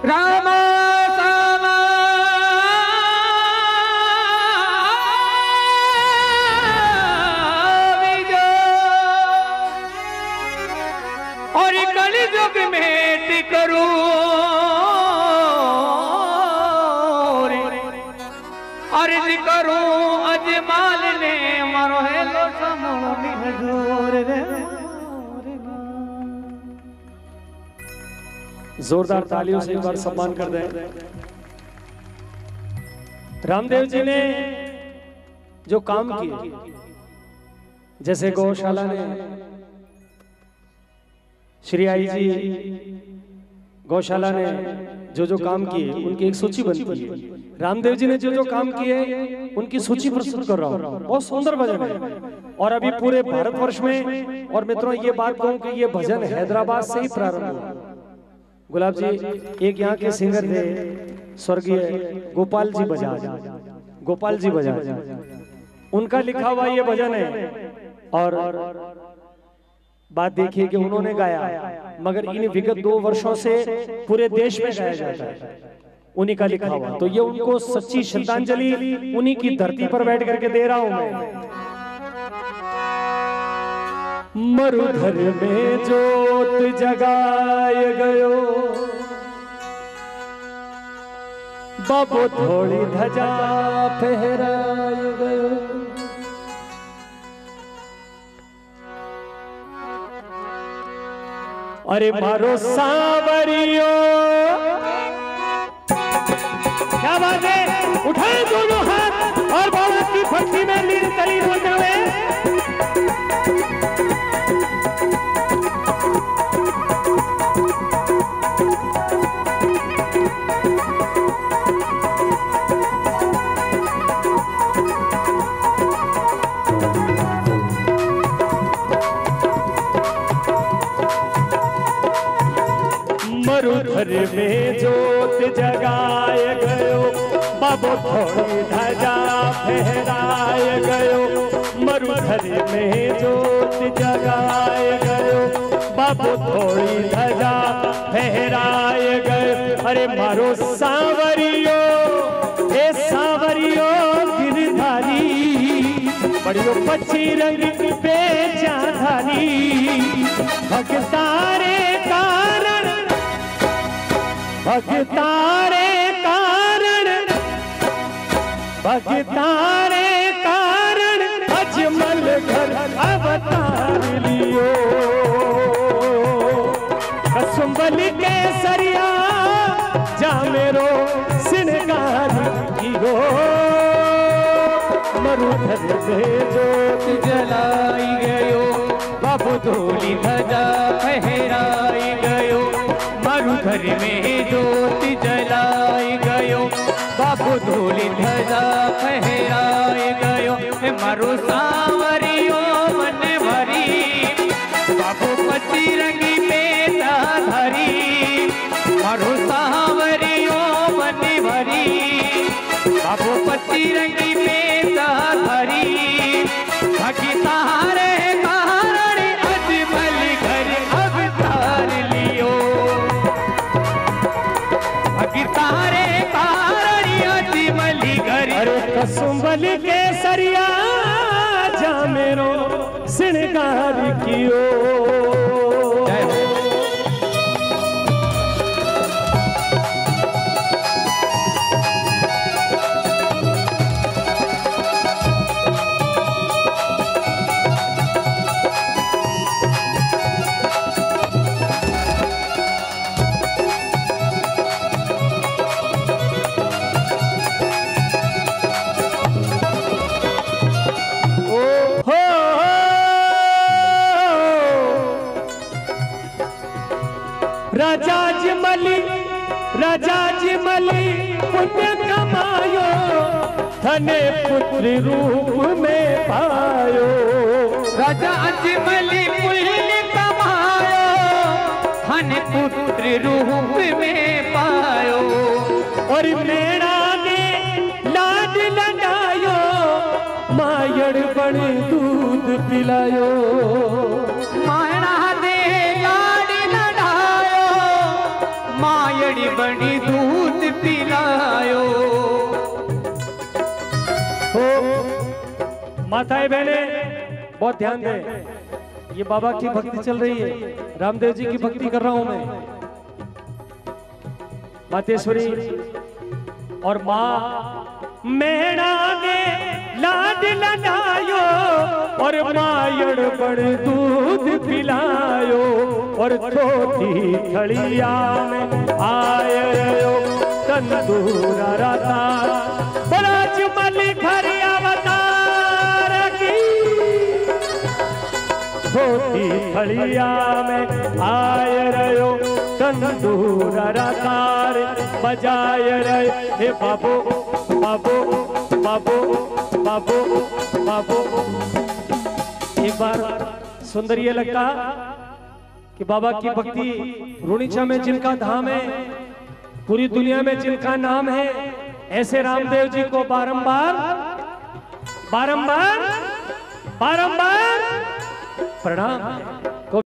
राम और कलयुग में करूं अर्ज करूं अजमाल ने मारो हेलो समोनी हजूर रे। जोरदार तालियों से एक बार सम्मान कर दें। रामदेव जी ने जो काम किए, जैसे गौशाला ने, श्री आई जी गौशाला ने जो काम किए उनकी एक सूची बनती है। रामदेव जी ने जो काम किए उनकी सूची प्रस्तुत कर रहा हूँ। बहुत सुंदर भजन है और अभी पूरे भारतवर्ष में, और मित्रों ये बात कहूं कि ये भजन हैदराबाद से ही प्रारंभ हुआ। गुलाब जी एक यहाँ के सिंगर थे स्वर्गीय गोपाल जी बजाज, गोपाल जी बजाज, उनका लिखा हुआ ये भजन है। और बात देखिए कि उन्होंने गाया, मगर इन विगत 2 वर्षों से पूरे देश में गाया जाता है, उन्हीं का लिखा हुआ। तो ये उनको सच्ची श्रद्धांजलि उन्हीं की धरती पर बैठ करके दे रहा हूं मैं। मरुधर में जोत जगाए गयो, बाबो थोड़ी धजा फहराए गयो। अरे मारो सावरियो, क्या बात है, उठाए दोनों हाथ और बाबा की भक्ति में लीन तलीन होते हुए मरुधर में जोत जगाए गयो, बाबो थोड़ी धजा फहराए गयो। मरुधर में जोत जगाए गयो, बाबो थोड़ी धजा फहराए गयो। अरे मारो सावरियो, ए सावरियो गिरधारी, बड़ियो पच्ची रंग पे चाधारी। भगतारे कारण, भगतारे कारण, भगतारे कारण अजमल घर अवतार लियो। कसुंबल के सरिया जा मेरो सिनगार कियो। मरुधर में जोत जलाई गयो, बाबू धूली धजा फहराई गयो। मरुधर में जोत जलाई गयो, बाबू धूली धजा फहराए गयो। मारो सावरियो मन भरी, बाबू पति रंगी पेटा धरी। मारो सावरियो मन भरी, बाबू पति रंगी पेटा धरी। भगतारे कारण अजमल घर अवतार लियो। भगतारे कारण अजमल घर, अरे कसुंबल के सरिया जा मेरो सिनगार कियो। राजा जिमली पुण्य कमायो, धने पुत्र रूप में पायो। राजा जिमली पुण्य कमायो, धन पुत्र रूप में पायो। और मेरा ने लाड लगायो, मायड़ बड़े दूध पिलायो। मायड़ा दे लाड लगायो, मायड़ बड़ी बड़ी दूध पिलायो। हो माताएं बहने बहुत ध्यान दें, ये बाबा की भक्ति चल रही है, रामदेव जी की भक्ति कर रहा हूं मैं। मातेश्वरी और माँ मैणा ने लाड लगायो और मायड़ बड़ दूध पिलायो और छोटी थड़िया में आयो तंदूरा राता बराज मली घरी अवतार की। छोटी थड़िया में आय रहो तंदूरा रातार बजाय रहे हे बाबू बाबू बाबू बाबू बाबू। एक बार सुंदर ये लगता कि बाबा की भक्ति रुणिचा में जिनका धाम है, पूरी दुनिया में जिनका नाम है, ऐसे रामदेव जी को बारंबार बारंबार बारंबार प्रणाम।